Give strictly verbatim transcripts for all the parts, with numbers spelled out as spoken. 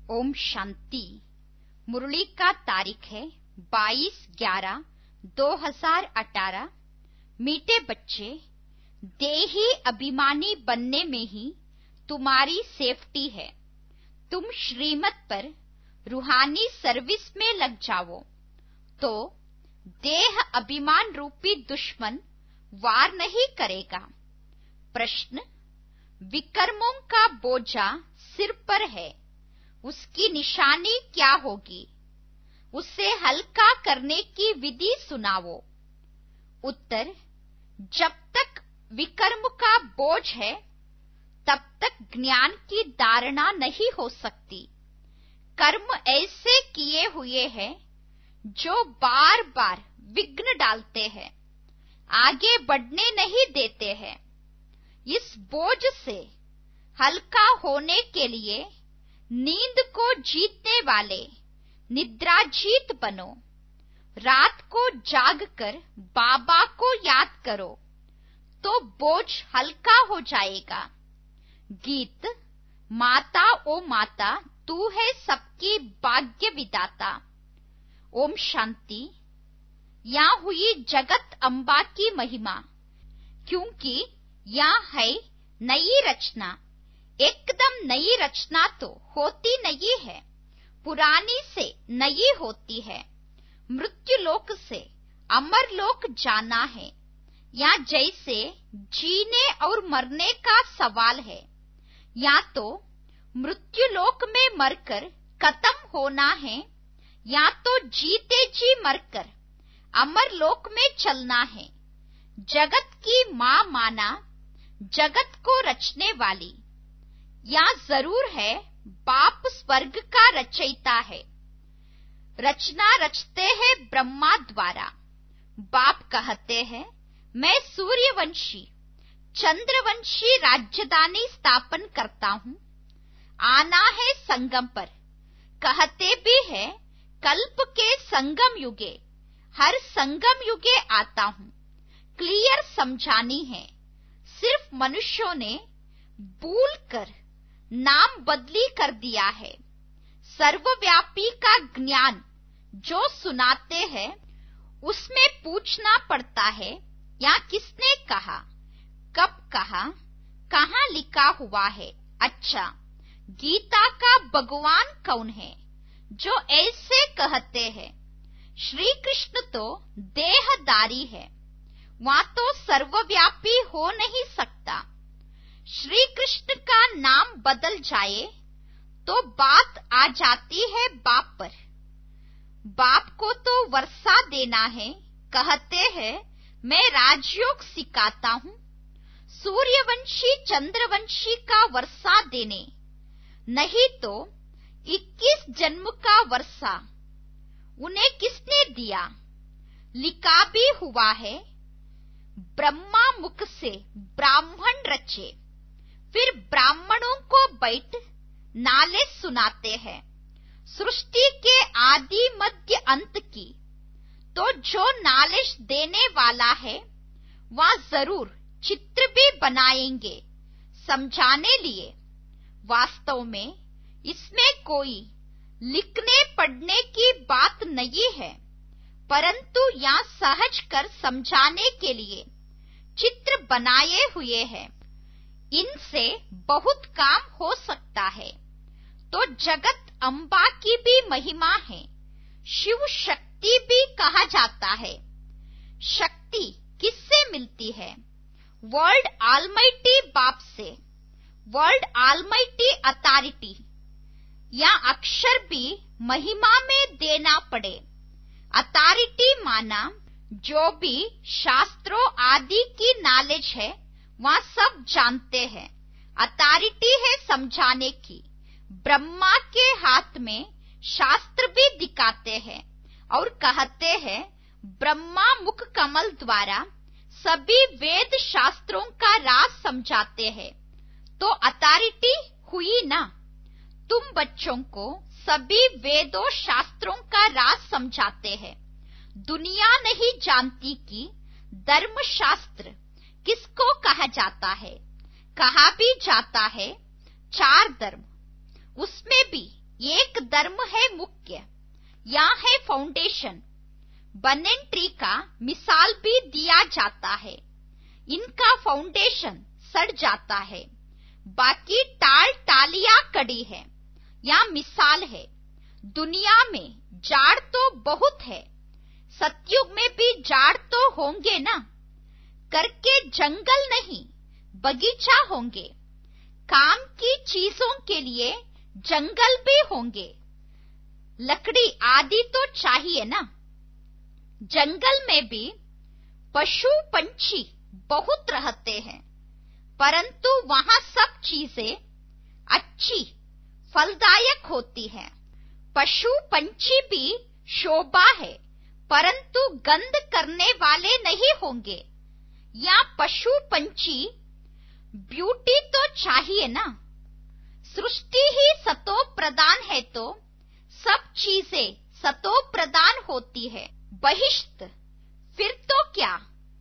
ओम शांति। मुरली का तारीख है बाईस ग्यारह दो हजार अठारह। मीठे बच्चे, देही अभिमानी बनने में ही तुम्हारी सेफ्टी है। तुम श्रीमत पर रूहानी सर्विस में लग जाओ तो देह अभिमान रूपी दुश्मन वार नहीं करेगा। प्रश्न, विकर्मों का बोझा सिर पर है, उसकी निशानी क्या होगी? उसे हल्का करने की विधि सुनाओ। उत्तर, जब तक विकर्म का बोझ है तब तक ज्ञान की धारणा नहीं हो सकती। कर्म ऐसे किए हुए हैं जो बार बार विघ्न डालते हैं, आगे बढ़ने नहीं देते हैं। इस बोझ से हल्का होने के लिए नींद को जीतने वाले निद्राजीत बनो। रात को जागकर बाबा को याद करो तो बोझ हल्का हो जाएगा। गीत, माता ओ माता तू है सबकी भाग्य विदाता। ओम शांति। यहाँ हुई जगत अम्बा की महिमा, क्योंकि यहाँ है नई रचना। एकदम नई रचना तो होती नहीं है, पुरानी से नई होती है। मृत्यु लोक से अमर लोक जाना है। यहाँ जैसे जीने और मरने का सवाल है, या तो मृत्यु लोक में मरकर खत्म होना है, या तो जीते जी मरकर अमर लोक में चलना है। जगत की माँ माना, जगत को रचने वाली। या जरूर है बाप स्वर्ग का रचयिता है। रचना रचते हैं ब्रह्मा द्वारा। बाप कहते हैं, मैं सूर्यवंशी चंद्रवंशी राजधानी स्थापन करता हूँ। आना है संगम पर। कहते भी है कल्प के संगम युगे, हर संगम युगे आता हूँ। क्लियर समझानी है। सिर्फ मनुष्यों ने भूल कर नाम बदली कर दिया है। सर्वव्यापी का ज्ञान जो सुनाते हैं उसमें पूछना पड़ता है, या किसने कहा, कब कहा, कहाँ लिखा हुआ है। अच्छा, गीता का भगवान कौन है जो ऐसे कहते हैं? श्री कृष्ण तो देहधारी है, वहां तो सर्वव्यापी हो नहीं सकता। श्री कृष्ण का नाम बदल जाए तो बात आ जाती है बाप पर। बाप को तो वर्षा देना है। कहते हैं मैं राजयोग सिखाता हूँ। सूर्यवंशी चंद्रवंशी का वर्षा देने, नहीं तो इक्कीस जन्म का वर्षा उन्हें किसने दिया? लिखा भी हुआ है, ब्रह्मा मुख से ब्राह्मण रचे, फिर ब्राह्मणों को बैठ नाले सुनाते हैं सृष्टि के आदि मध्य अंत की। तो जो नालिश देने वाला है वह जरूर चित्र भी बनाएंगे समझाने लिए। वास्तव में इसमें कोई लिखने पढ़ने की बात नहीं है, परंतु यहाँ सहज कर समझाने के लिए चित्र बनाए हुए हैं। इनसे बहुत काम हो सकता है। तो जगत अम्बा की भी महिमा है। शिव शक्ति भी कहा जाता है। शक्ति किससे मिलती है? वर्ल्ड ऑलमाइटी बाप से। वर्ल्ड ऑलमाइटी अथॉरिटी या अक्षर भी महिमा में देना पड़े। अथॉरिटी माना जो भी शास्त्रों आदि की नॉलेज है वहाँ सब जानते हैं। अथॉरिटी है समझाने की। ब्रह्मा के हाथ में शास्त्र भी दिखाते हैं और कहते हैं ब्रह्मा मुख कमल द्वारा सभी वेद शास्त्रों का राज समझाते हैं। तो अथॉरिटी हुई ना। तुम बच्चों को सभी वेदों शास्त्रों का राज समझाते हैं। दुनिया नहीं जानती कि धर्म शास्त्र किसको कहा जाता है। कहा भी जाता है चार धर्म, उसमें भी एक धर्म है मुख्य, या है फाउंडेशन। बनेन ट्री का मिसाल भी दिया जाता है। इनका फाउंडेशन सड़ जाता है, बाकी टाल टालियां कड़ी है। या मिसाल है, दुनिया में झाड़ तो बहुत है, सतयुग में भी झाड़ तो होंगे ना। करके जंगल नहीं बगीचा होंगे, काम की चीजों के लिए जंगल भी होंगे। लकड़ी आदि तो चाहिए ना। जंगल में भी पशु पंछी बहुत रहते हैं, परंतु वहां सब चीजें अच्छी फलदायक होती हैं। पशु पंछी भी शोभा है, परंतु गंध करने वाले नहीं होंगे। या पशु पंछी ब्यूटी तो चाहिए ना। सृष्टि ही सतो प्रदान है, तो सब चीजें सतो प्रदान होती है। बहिष्ठ फिर तो क्या।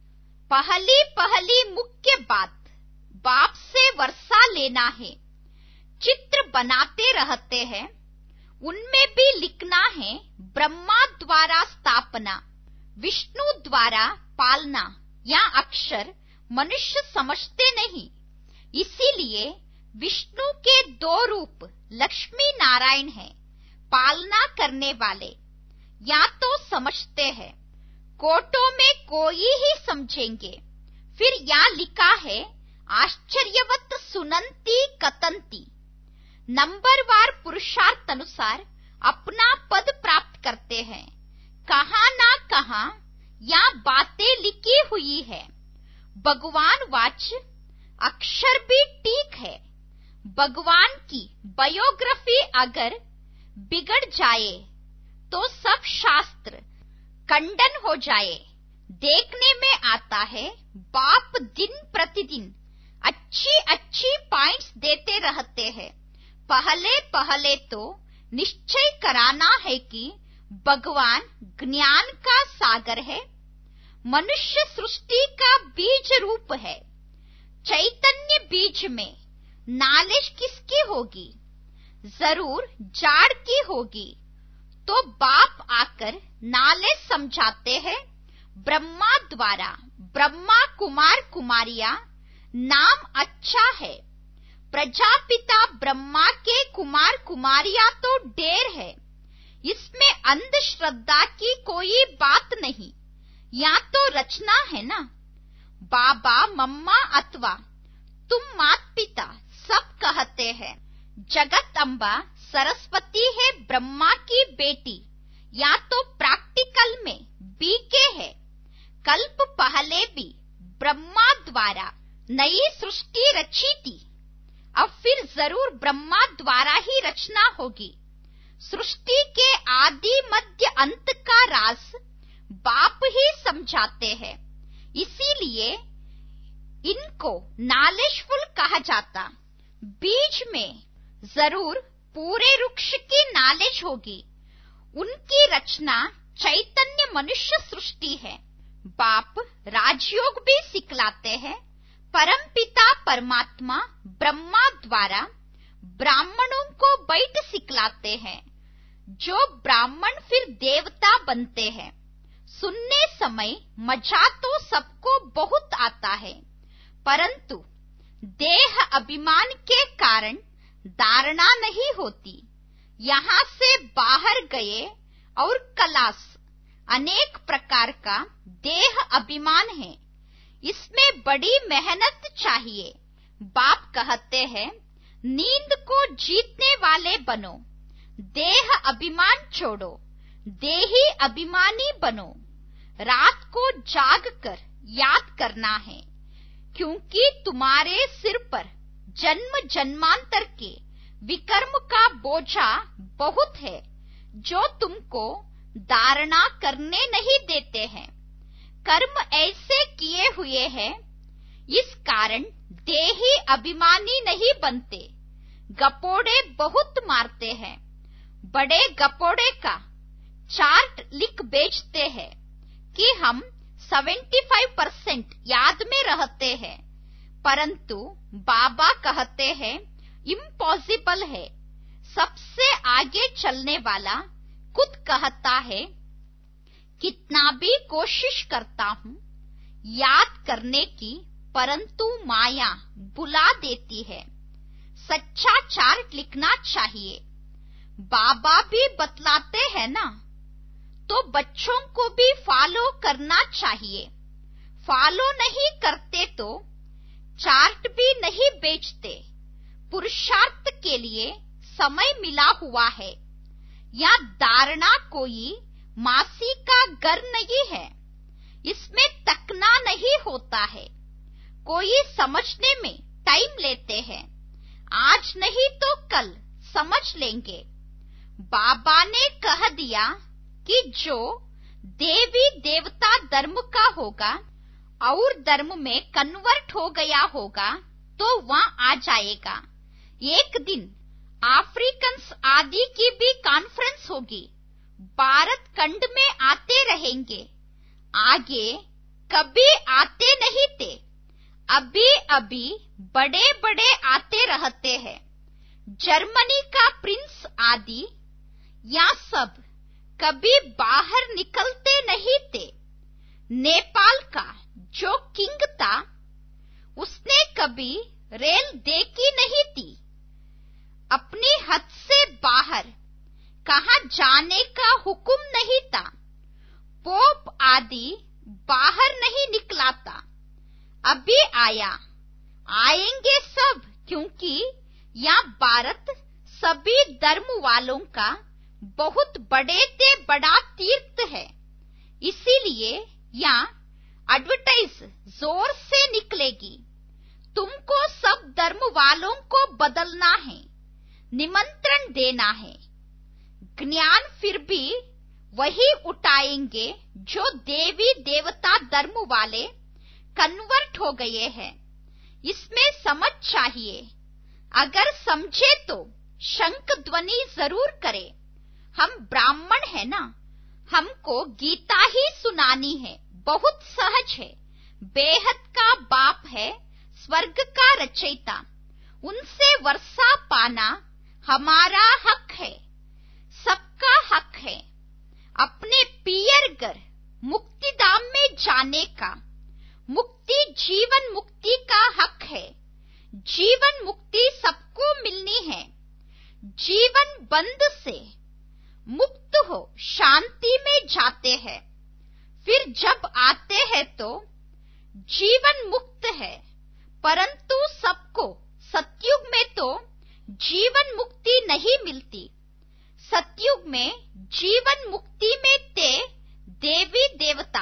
पहली पहली मुख्य बात बाप से वर्षा लेना है। चित्र बनाते रहते हैं, उनमें भी लिखना है ब्रह्मा द्वारा स्थापना, विष्णु द्वारा पालना। या अक्षर मनुष्य समझते नहीं, इसीलिए विष्णु के दो रूप लक्ष्मी नारायण हैं, पालना करने वाले। या तो समझते हैं, कोटों में कोई ही समझेंगे। फिर यहाँ लिखा है आश्चर्यवत सुनंती कतंती। नंबरवार पुरुषार्थ अनुसार अपना पद प्राप्त करते हैं। कहाँ ना कहाँ या बातें लिखी हुई है। भगवान वाच अक्षर भी ठीक है। भगवान की बायोग्राफी अगर बिगड़ जाए तो सब शास्त्र खंडन हो जाए। देखने में आता है बाप दिन प्रतिदिन अच्छी अच्छी पॉइंट्स देते रहते हैं। पहले पहले तो निश्चय कराना है कि भगवान ज्ञान का सागर है, मनुष्य सृष्टि का बीज रूप है। चैतन्य बीज में नॉलेज किसकी होगी? जरूर जाड़ की होगी। तो बाप आकर नॉलेज समझाते हैं ब्रह्मा द्वारा। ब्रह्मा कुमार कुमारियां नाम अच्छा है। प्रजापिता ब्रह्मा के कुमार कुमारियां तो ढेर है। इसमें अंधश्रद्धा की कोई बात नहीं, या तो रचना है ना। बाबा मम्मा अथवा तुम मात पिता सब कहते हैं। जगत अम्बा सरस्वती है ब्रह्मा की बेटी, या तो प्रैक्टिकल में बीके है। कल्प पहले भी ब्रह्मा द्वारा नई सृष्टि रची थी, अब फिर जरूर ब्रह्मा द्वारा ही रचना होगी। सृष्टि के आदि मध्य अंत का राज बाप ही समझाते हैं, इसीलिए इनको नॉलेजफुल कहा जाता। बीज में जरूर पूरे वृक्ष की नॉलेज होगी। उनकी रचना चैतन्य मनुष्य सृष्टि है। बाप राजयोग भी सिखलाते हैं। परमपिता परमात्मा ब्रह्मा द्वारा ब्राह्मणों को बैठ सिखलाते हैं, जो ब्राह्मण फिर देवता बनते हैं। सुनने समय मजा तो सबको बहुत आता है, परंतु देह अभिमान के कारण धारणा नहीं होती। यहाँ से बाहर गए और कलास अनेक प्रकार का देह अभिमान है। इसमें बड़ी मेहनत चाहिए। बाप कहते हैं नींद को जीतने वाले बनो, देह अभिमान छोड़ो, देही अभिमानी बनो। रात को जाग कर याद करना है, क्योंकि तुम्हारे सिर पर जन्म जन्मांतर के विकर्म का बोझा बहुत है, जो तुमको धारणा करने नहीं देते हैं। कर्म ऐसे किए हुए हैं, इस कारण देही अभिमानी नहीं बनते। गपोड़े बहुत मारते हैं। बड़े गपोड़े का चार्ट लिख बेचते हैं कि हम पचहत्तर परसेंट याद में रहते हैं, परंतु बाबा कहते हैं इम्पॉसिबल है। सबसे आगे चलने वाला खुद कहता है, कितना भी कोशिश करता हूँ याद करने की, परंतु माया बुला देती है। सच्चा चार्ट लिखना चाहिए। बाबा भी बतलाते हैं ना, तो बच्चों को भी फॉलो करना चाहिए। फॉलो नहीं करते तो चार्ट भी नहीं बेचते। पुरुषार्थ के लिए समय मिला हुआ है। या धारणा कोई मासी का घर नहीं है, इसमें तकना नहीं होता है। कोई समझने में टाइम लेते हैं, आज नहीं तो कल समझ लेंगे। बाबा ने कह दिया कि जो देवी देवता धर्म का होगा और धर्म में कन्वर्ट हो गया होगा तो वहां आ जाएगा। एक दिन अफ्रीकन्स आदि की भी कॉन्फ्रेंस होगी। भारत खंड में आते रहेंगे, आगे कभी आते नहीं थे। अभी अभी बड़े बड़े आते रहते हैं। जर्मनी का प्रिंस आदि या सब कभी बाहर निकलते नहीं थे। नेपाल का जो किंग था उसने कभी रेल देखी नहीं थी। अपनी हद से बाहर कहां जाने का हुक्म नहीं था। पोप आदि बाहर नहीं निकला था। अभी आया, आएंगे सब, क्योंकि यहाँ भारत सभी धर्म वालों का बहुत बड़े से बड़ा तीर्थ है। इसीलिए यहाँ एडवर्टाइज जोर से निकलेगी। तुमको सब धर्म वालों को बदलना है, निमंत्रण देना है। ज्ञान फिर भी वही उठाएंगे जो देवी देवता धर्म वाले कन्वर्ट हो गए हैं। इसमें समझ चाहिए। अगर समझे तो शंख ध्वनि जरूर करे। हम ब्राह्मण है ना, हमको गीता ही सुनानी है। बहुत सहज है। बेहद का बाप है, स्वर्ग का रचयिता। उनसे वर्षा पाना हमारा हक है, सबका हक है। अपने पियर घर मुक्ति धाम में जाने का, मुक्ति जीवन मुक्ति का हक है। जीवन मुक्ति सबको मिलनी है। जीवन बंध से मुक्त हो शांति में जाते हैं, फिर जब आते हैं तो जीवन मुक्त है। परंतु सबको सतयुग में तो जीवन मुक्ति नहीं मिलती। सतयुग में जीवन मुक्ति में ते देवी देवता।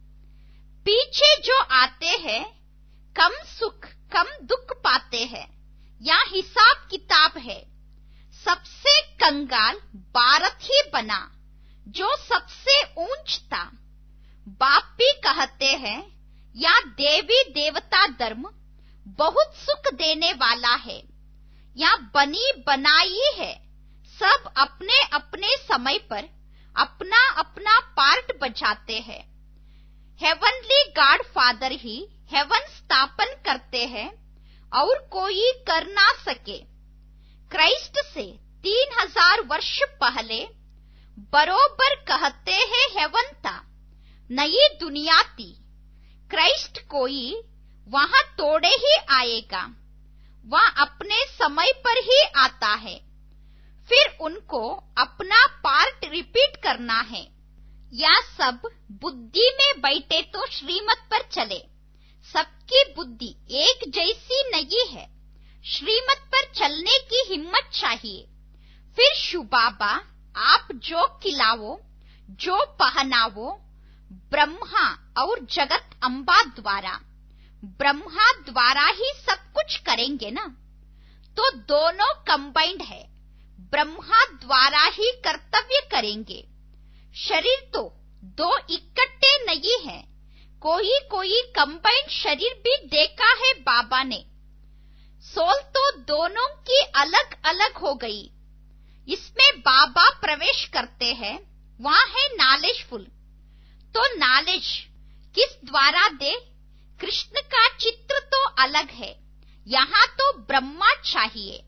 पीछे जो आते हैं कम सुख कम दुख पाते हैं। यहाँ हिसाब किताब है। सबसे कंगाल भारत ही बना, जो सबसे ऊंच था। बाप भी कहते हैं यहाँ देवी देवता धर्म बहुत सुख देने वाला है। यहाँ बनी बनाई है। सब अपने अपने समय पर अपना अपना पार्ट बजाते हैं। हेवनली गॉड फादर ही हेवन स्थापन करते हैं और कोई कर ना सके। क्राइस्ट से तीन हजार वर्ष पहले बरोबर कहते हैं हेवन था, नई दुनिया थी। क्राइस्ट कोई वहां तोड़े ही आएगा। वह अपने समय पर ही आता है। फिर उनको अपना पार्ट रिपीट करना है। या सब बुद्धि में बैठे तो श्रीमत पर चले। सबकी बुद्धि एक जैसी नहीं है। श्रीमत पर चलने की हिम्मत चाहिए। फिर शुबाबा आप जो खिलाओ जो पहनावो, ब्रह्मा और जगत अम्बा द्वारा, ब्रह्मा द्वारा ही सब कुछ करेंगे ना, तो दोनों कंबाइंड है। ब्रह्मा द्वारा ही कर्तव्य करेंगे। शरीर तो दो इकट्ठे नहीं है। कोई कोई कंबाइंड शरीर भी देखा है बाबा ने। सोल तो दोनों की अलग अलग हो गई। इसमें बाबा प्रवेश करते हैं, वहां है नॉलेजफुल। तो नॉलेज किस द्वारा दे? कृष्ण का चित्र तो अलग है। यहाँ तो ब्रह्मा चाहिए,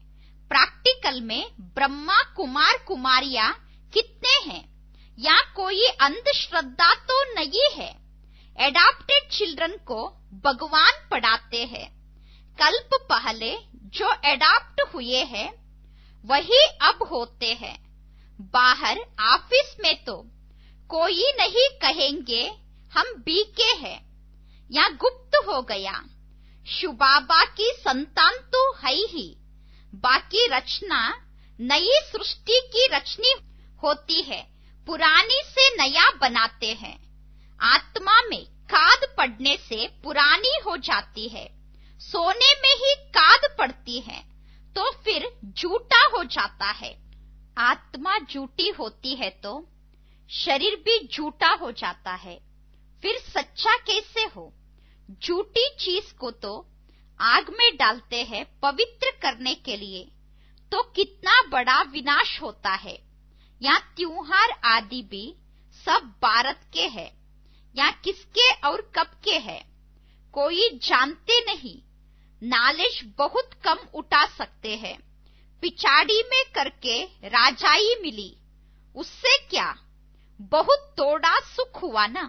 प्रैक्टिकल में ब्रह्मा कुमार कुमारियां कितने हैं? या कोई अंधश्रद्धा तो नहीं है। एडॉप्टेड चिल्ड्रन को भगवान पढ़ाते हैं। कल्प पहले जो एडॉप्ट हुए हैं वही अब होते हैं। बाहर ऑफिस में तो कोई नहीं कहेंगे हम बीके हैं या गुप्त हो गया। शुबाबा की संतान तो है ही, बाकी रचना नई सृष्टि की रचनी होती है, पुरानी से नया बनाते हैं। आत्मा में खाद पड़ने से पुरानी हो जाती है। सोने में ही खाद पड़ती है तो फिर झूठा हो जाता है। आत्मा झूठी होती है तो शरीर भी झूठा हो जाता है। फिर सच्चा कैसे हो? झूठी चीज को तो आग में डालते हैं पवित्र करने के लिए, तो कितना बड़ा विनाश होता है। यहाँ त्योहार आदि भी सब भारत के हैं या किसके और कब के हैं कोई जानते नहीं। नॉलेज बहुत कम उठा सकते हैं। पिछाड़ी में करके राजाई मिली, उससे क्या बहुत थोड़ा सुख हुआ ना।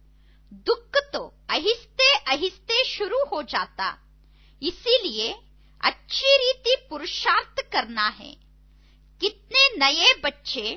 दुख तो आहिस्ते आहिस्ते शुरू हो जाता, इसीलिए अच्छी रीति पुरुषार्थ करना है। कितने नए बच्चे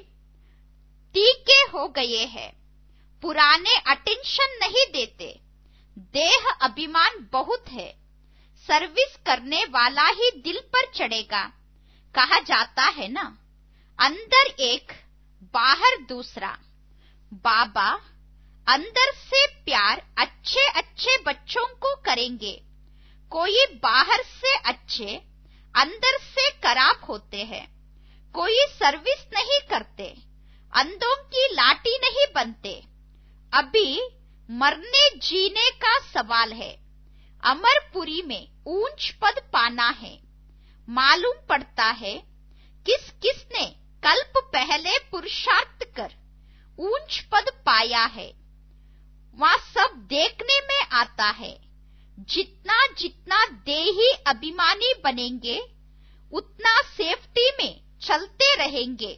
टीके हो गए हैं, पुराने अटेंशन नहीं देते। देह अभिमान बहुत है, सर्विस करने वाला ही दिल पर चढ़ेगा कहा जाता है ना। अंदर एक बाहर दूसरा। बाबा अंदर से प्यार अच्छे अच्छे बच्चों को करेंगे। कोई बाहर से अच्छे अंदर से खराब होते हैं। कोई सर्विस नहीं करते, अंधों की लाठी नहीं बनते। अभी मरने जीने का सवाल है। अमरपुरी में ऊंच पद पाना है। मालूम पड़ता है किस किसने कल्प पहले पुरुषार्थ कर ऊंच पद पाया है। वहां सब देखने में आता है। जितना जितना देही अभिमानी बनेंगे उतना सेफ्टी में चलते रहेंगे।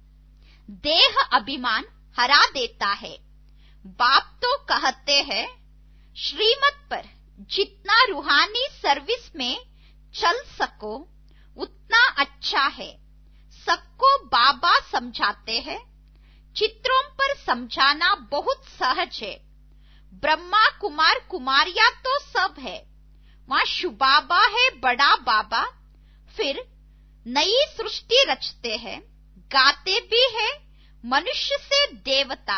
देह अभिमान हरा देता है। बाप तो कहते हैं श्रीमत पर जितना रूहानी सर्विस में चल सको उतना अच्छा है। सबको बाबा समझाते हैं। चित्रों पर समझाना बहुत सहज है। ब्रह्मा कुमार कुमारियां तो सब है, वहां शुबाबा है बड़ा बाबा। फिर नई सृष्टि रचते हैं, गाते भी है मनुष्य से देवता।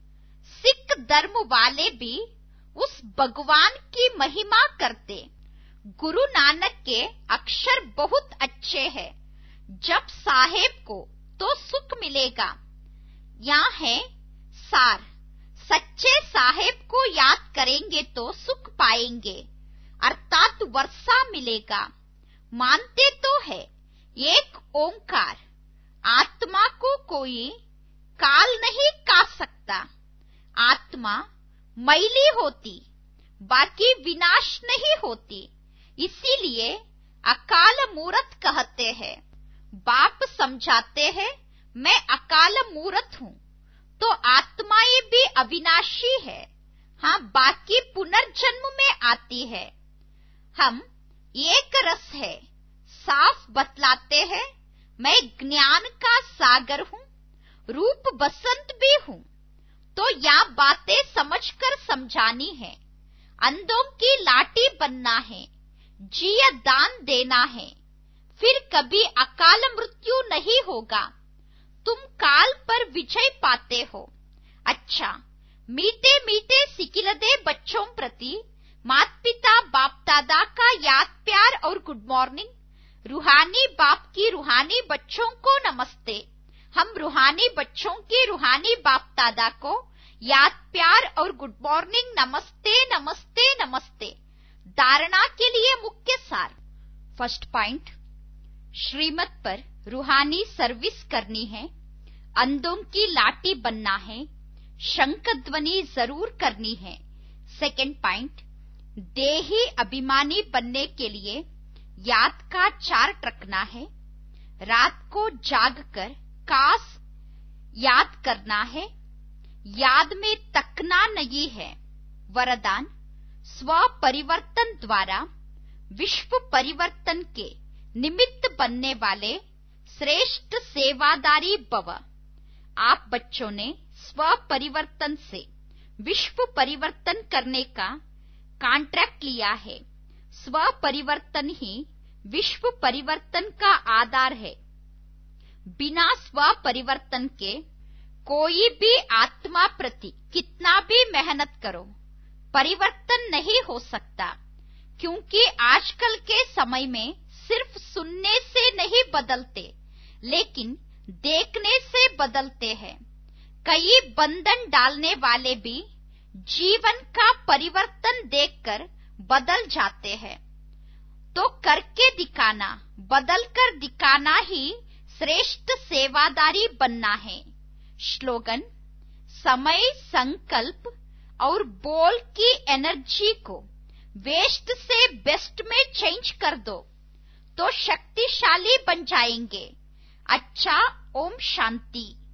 सिख धर्म वाले भी उस भगवान की महिमा करते। गुरु नानक के अक्षर बहुत अच्छे हैं। जब साहेब को तो सुख मिलेगा। यहाँ है सार, सच्चे साहेब को याद करेंगे तो सुख पाएंगे, अर्थात वर्षा मिलेगा। मानते तो है एक ओंकार, आत्मा को कोई काल नहीं काट सकता। आत्मा मैली होती, बाकी विनाश नहीं होती, इसीलिए अकाल मूरत कहते हैं। बाप समझाते हैं मैं अकाल मूरत हूँ, तो आत्माएं भी अविनाशी है। हाँ, बाकी पुनर्जन्म में आती है। हम एक रस है, साफ बतलाते हैं मैं ज्ञान का सागर हूँ, रूप बसंत भी हूँ। तो यह बातें समझकर समझानी है। अंधों की लाठी बनना है, जिया दान देना है, फिर कभी अकाल मृत्यु नहीं होगा। तुम काल पर विजय पाते हो। अच्छा, मीठे मीठे सिकिलदे बच्चों प्रति माता पिता बाप दादा का याद प्यार और गुड मॉर्निंग। रूहानी बाप की रूहानी बच्चों को नमस्ते। हम रूहानी बच्चों के रूहानी बाप दादा को याद प्यार और गुड मॉर्निंग, नमस्ते नमस्ते नमस्ते। धारणा के लिए मुख्य सार। फर्स्ट पॉइंट, श्रीमत पर रूहानी सर्विस करनी है, अंधों की लाठी बनना है, शंख ध्वनि जरूर करनी है। सेकंड पॉइंट, देही अभिमानी बनने के लिए याद का चार्ट रखना है। रात को जागकर काश याद करना है, याद में तकना नहीं है। वरदान, स्व परिवर्तन द्वारा विश्व परिवर्तन के निमित्त बनने वाले श्रेष्ठ सेवादारी भव। आप बच्चों ने स्व परिवर्तन से विश्व परिवर्तन करने का कॉन्ट्रैक्ट लिया है। स्व परिवर्तन ही विश्व परिवर्तन का आधार है। बिना स्व परिवर्तन के कोई भी आत्मा प्रति कितना भी मेहनत करो, परिवर्तन नहीं हो सकता, क्योंकि आजकल के समय में सिर्फ सुनने से नहीं बदलते, लेकिन देखने से बदलते हैं। कई बंधन डालने वाले भी जीवन का परिवर्तन देखकर बदल जाते हैं। तो करके दिखाना, बदल कर दिखाना ही श्रेष्ठ सेवादारी बनना है। स्लोगन, समय, संकल्प और बोल की एनर्जी को वेस्ट से बेस्ट में चेंज कर दो तो शक्तिशाली बन जाएंगे। अच्छा, ओम शांति।